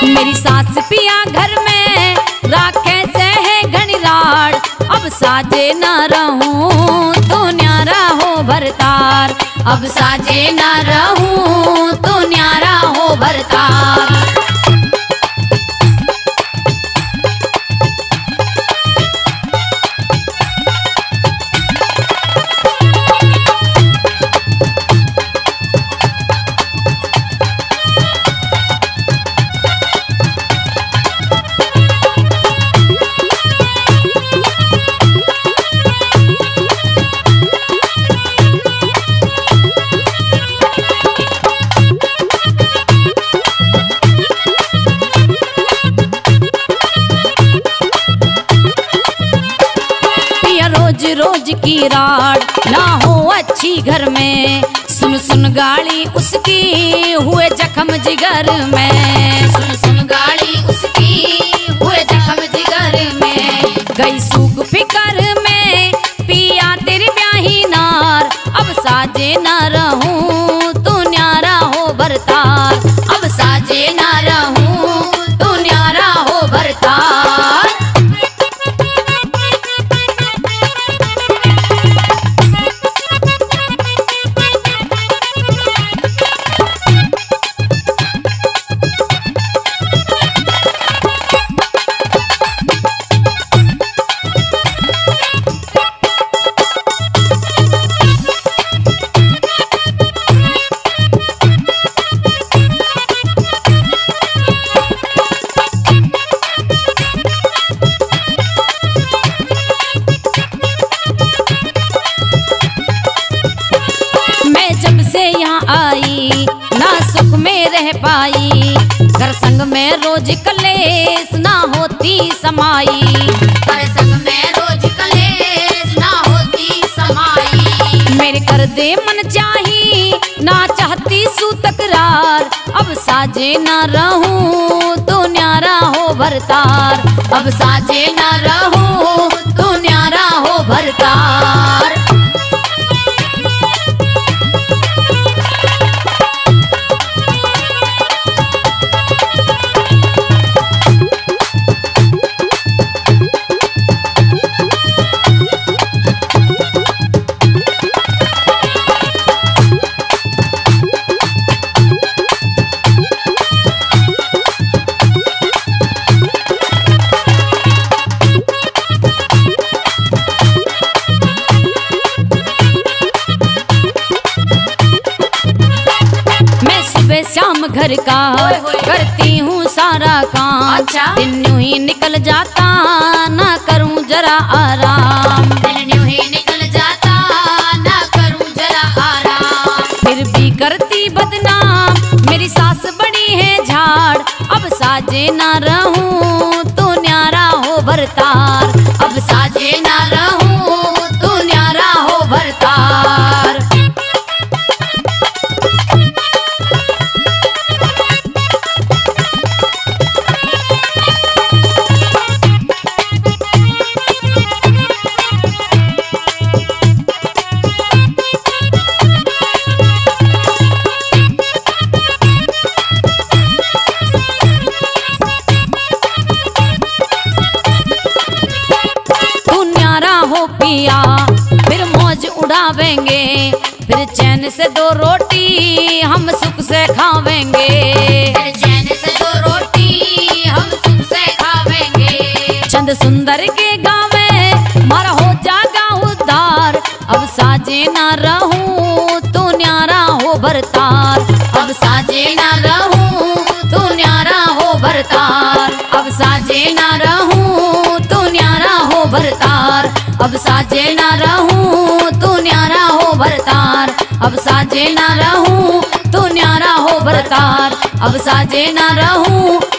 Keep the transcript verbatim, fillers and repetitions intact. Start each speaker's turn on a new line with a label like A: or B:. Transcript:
A: मेरी सास पिया घर में राखे से है घनी राड़, अब साजे न रहूं तो न्यारा हो भरतार, अब साजे न रहूं तो न्यारा हो भरतार। रोज रोज की राड़ ना हो अच्छी घर में, सुन सुन गाली उसकी हुए जख्म जिगर में, सुन सुन गाली उसकी हुए जख्म जिगर में। गई सूख फिकर में पिया तेरी ब्याही नार, अब साजे न रहूं तो न्यारा हो भरतार, अब साजे न रहूं तो न्यारा हो भरतार। आई ना सुख में रह पाई, घर संग में रोज कलेस ना होती समाई, घर संग में रोज कलेस ना होती समाई। मेरे कर दे मन चाही ना चाहती सू तकरार, अब साजे न रहूं तो न्यारा हो भरतार, अब साजे न रहूं तो न्यारा हो भरतार। शाम घर का करती हूँ सारा काम, अच्छा? दिन यूं ही निकल जाता ना करूँ जरा आराम, दिन यूं ही निकल जाता ना करूँ जरा आराम। फिर भी करती बदनाम मेरी सास बड़ी है झाड़, अब साजे ना रहूं तो न्यारा हो भरतार, अब साजे ना रहूं तो न्यारा हो भरतार। पिया फिर मौज उड़ावेंगे, फिर चैन से दो रोटी हम सुख से खावेंगे, फिर चैन से दो रोटी हम सुख से खावेंगे। चंद सुंदर के गाँव में मारा हो जागा उद्धार, अब साजे ना रहूं तो न्यारा हो भरतार, अब साजे ना रहूं तो न्यारा हो भरतार, अब साजे ना रहूं तो न्यारा हो भरतार, अब साजे ना रहूं तो न्यारा हो भरतार, अब साजे ना रहूं तो न्यारा हो भरतार, अब साजे ना रहूं